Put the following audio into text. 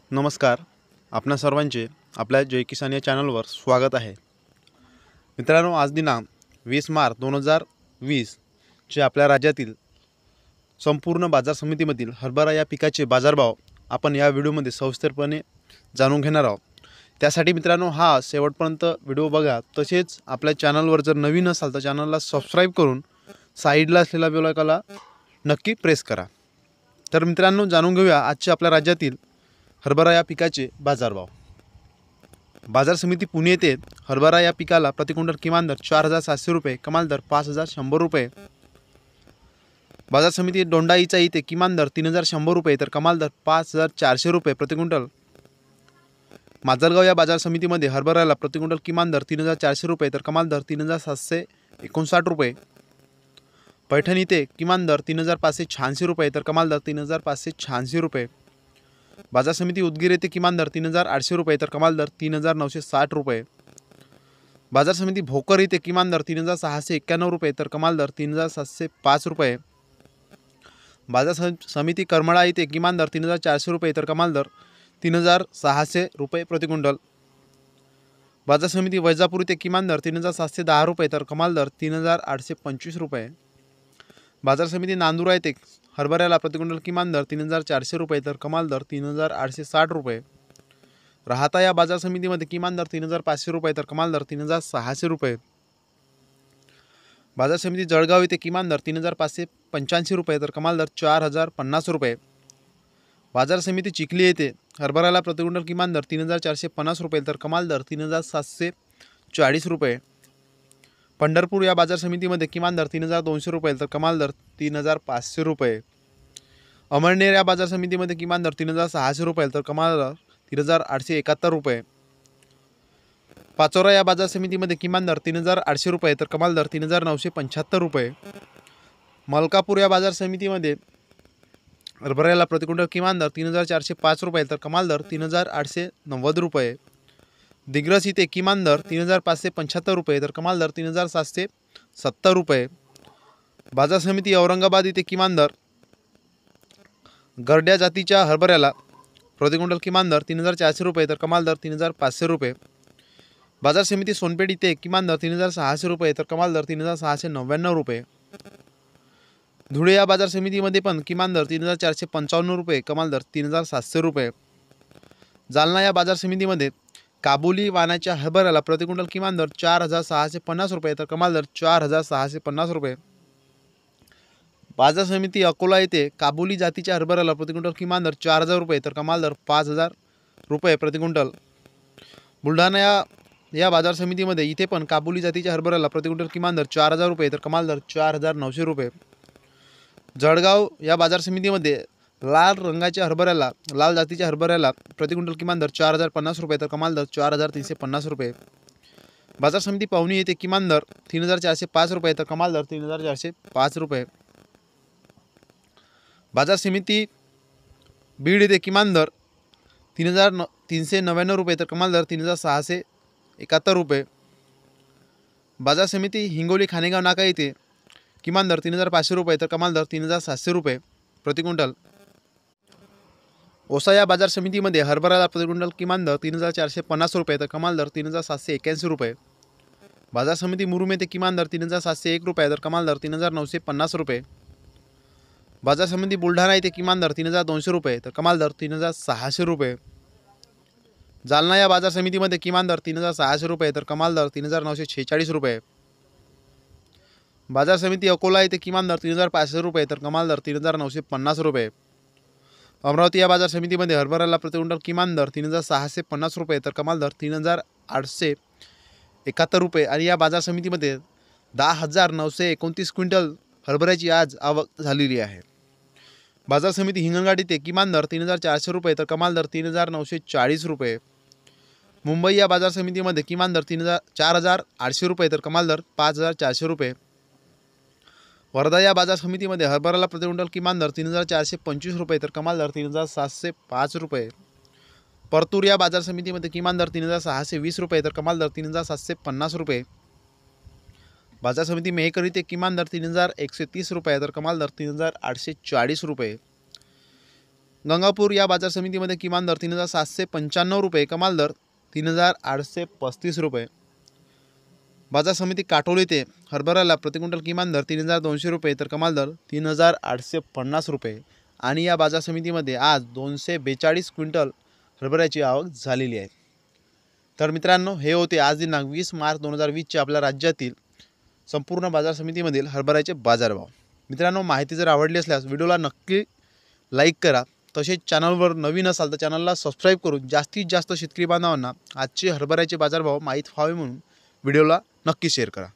नमस्कार. आपणा सर्वांचे आपल्या जय किसान या चॅनलवर स्वागत आहे. मित्रांनो, आज दिनांक 20 मार्च 2020 चे आपल्या राज्यातील संपूर्ण बाजार समितीमधील हरभरा या पिकाचे बाजारभाव आपण या व्हिडिओमध्ये सविस्तरपणे जाणून घेणार आहोत. त्यासाठी मित्रांनो हा शेवटपर्यंत व्हिडिओ बघा. तसेच आपल्या चॅनलवर जर नवीन असाल तर चॅनलला सबस्क्राईब करून साईडला असलेला बेल आयकॉनला नक्की प्रेस करा. तर मित्रांनो, जाणून घेऊया आजच्या आपल्या राज्यातील हरभरा या पिकाचे बाजारभाव. बाजार समिती पुणे येथे हरभरा या पिकाला प्रति क्विंटल किमान दर 4,700 रुपये, कमाल दर 5,100 रुपये. बाजार समिती दोंडाईचा इथे किमान दर 3,100 रुपये तर कमाल दर 5,400 रुपये प्रति क्विंटल. माजलगाव या बाजार समितीमध्ये हरभऱ्याला प्रति क्विंटल किमान दर 3,400 रुपये तर कमाल दर 3,759 रुपये. पैठण इथे किमान दर 3,586 रुपये तर कमाल दर 3,586 रुपये. बाजार समिती उदगीर येथे किमान दर 3,800 रुपये तर कमाल दर 3,960 रुपये. बाजार समिती भोकर येथे किमान दर 3,691 रुपये तर कमाल दर 3,705 रुपये. बाजार समिती करमाळा येथे किमान दर 3,400 रुपये तर कमाल दर 3,600 रुपये प्रति क्विंटल. बाजार समिती वैजापूर येथे किमान दर 3,710 रुपये तर कमाल दर 3,825 रुपये. बाजार समिती नांदुरा येथे हरभऱ्याला प्रति क्विंटल किमान दर 3,400 रुपये तर कमाल दर 3,860 रुपये. राहता या बाजार समितीमध्ये किमान दर 3,500 रुपये तर कमाल दर 3,600 रुपये. बाजार समिती जळगाव येथे किमान दर 3,585 रुपये तर कमाल दर 4,050 रुपये. बाजार समिती चिखली येथे हरभऱ्याला प्रति क्विंटल किमान दर 3,450 रुपये तर कमाल दर 3,740 रुपये. पंढरपूर या बाजार समितीमध्ये किमान दर 3,200 रुपये तर कमाल दर 3,500 रुपये. अमळनेर या बाजार समितीमध्ये किमान दर 3,600 रुपये तर कमाल दर 3,871 रुपये. पाचोरा या बाजार समितीमध्ये किमान दर 3,800 रुपये तर कमाल दर 3,975 रुपये. मलकापूर या बाजार समितीमध्ये हरभऱ्याला प्रति क्विंटल किमान दर 3,405 रुपये तर कमाल दर 3,890 रुपये. दिग्रस इथे किमान दर 3,575 रुपये तर कमाल दर 3,770 रुपये. बाजार समिती औरंगाबाद इथे किमान दर गरड्या जातीच्या हरभऱ्याला प्रति क्विंटल किमान दर 3,400 रुपये तर कमाल दर 3,500 रुपये. बाजार समिती सोनपेठ इथे किमान दर 3,600 रुपये तर कमाल दर 3,699 रुपये. धुळे या बाजार समितीमध्ये पण किमान दर 3,455 रुपये, कमाल दर 3,700 रुपये. जालना या बाजार समितीमध्ये काबुली वाणाच्या हरभऱ्याला प्रति क्विंटल किमान दर 4,650 रुपये तर कमाल दर 4,650 रुपये. बाजार समिती अकोला येथे काबुली जातीच्या हरभऱ्याला प्रति क्विंटल किमान दर 4,000 रुपये तर कमाल दर 5,000 रुपये प्रति क्विंटल. बुलढाणा या बाजार समितीमध्ये इथे पण काबुली जातीच्या हरभऱ्याला प्रति क्विंटल किमान दर 4,000 रुपये तर कमाल दर 4,900 रुपये. जळगाव या बाजार समितीमध्ये लाल रंगाच्या हरभऱ्याला लाल जातीच्या हरभऱ्याला प्रति क्विंटल किमान दर 4,050 रुपये तर कमाल दर 4,350 रुपये. बाजार समिती पवनी येथे किमान दर 3,405 रुपये तर कमाल दर 3,405 रुपये. बाजार समिती बीड येथे किमान दर 3,399 रुपये तर कमाल दर 3,671 रुपये. बाजार समिती हिंगोली खानेगाव नाका येथे किमान दर 3,500 रुपये तर कमाल दर 3,700 रुपये प्रति क्विंटल. औसा या बाजार समितीमध्ये हरभऱ्याला प्रति क्विंटल किमान दर 3,450 रुपये तर कमाल दर 3,781 रुपये. बाजार समिती मुरुम येथे किमान दर 3,701 रुपये तर कमाल दर 3,950 रुपये. बाजार समिती बुलढाणा येथे किमान दर 3,200 रुपये तर कमाल दर 3,600 रुपये. जालना या बाजार समितीमध्ये किमान दर 3,600 रुपये तर कमाल दर 3,946 रुपये. बाजार समिती अकोला येथे किमान दर 3,500 रुपये तर कमाल दर 3,950 रुपये. अमरावती या बाजार समितीमध्ये हरभऱ्याला प्रति क्विंटल किमान दर 3,650 रुपये तर कमाल दर 3,871 रुपये आणि या बाजार समितीमध्ये 10,929 क्विंटल हरभऱ्याची आज आवक झालेली आहे. बाजार समिती हिंगणघाट येथे किमान दर 3,400 रुपये तर कमाल दर 3,940 रुपये. मुंबई या बाजार समितीमध्ये किमान दर 4,800 रुपये तर कमाल दर 5,400 रुपये. वर्धा या बाजार समितीमध्ये हरभऱ्याला प्रति क्विंटल किमान दर 3,425 रुपये तर कमाल दर 3,705 रुपये. परतूर या बाजार समितीमध्ये किमान दर 3,620 रुपये तर कमाल दर 3,750 रुपये. बाजार समिती मेहकर येथे किमान दर 3,130 रुपये तर कमाल दर 3,840 रुपये. गंगापूर या बाजार समितीमध्ये किमान दर 3,795 रुपये, कमाल दर 3,835 रुपये. बाजार समिती काटोल येथे हरभऱ्याला प्रति क्विंटल किमान दर 3,200 रुपये तर कमाल दर 3,850 रुपये. आणि या बाजार समितीमध्ये आज 242 क्विंटल हरभऱ्याची आवक झालेली आहे. तर मित्रांनो, हे होते आज दिनांक 20 मार्च 2020 आपल्या राज्यातील संपूर्ण बाजार समितीमधील हरभऱ्याचे बाजारभाव. मित्रांनो, माहिती जर आवडली असल्यास व्हिडिओला नक्की लाईक करा. तसेच चॅनलवर नवीन असाल तर चॅनलला सबस्क्राईब करून जास्तीत जास्त शेतकरी बांधवांना आजचे हरभऱ्याचे बाजारभाव माहीत व्हावे म्हणून व्हिडिओला नक्की शेअर करा.